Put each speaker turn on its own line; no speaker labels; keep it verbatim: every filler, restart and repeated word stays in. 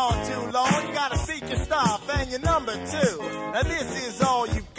on too long. You gotta seek your stop and your number two. Now this is all you've got.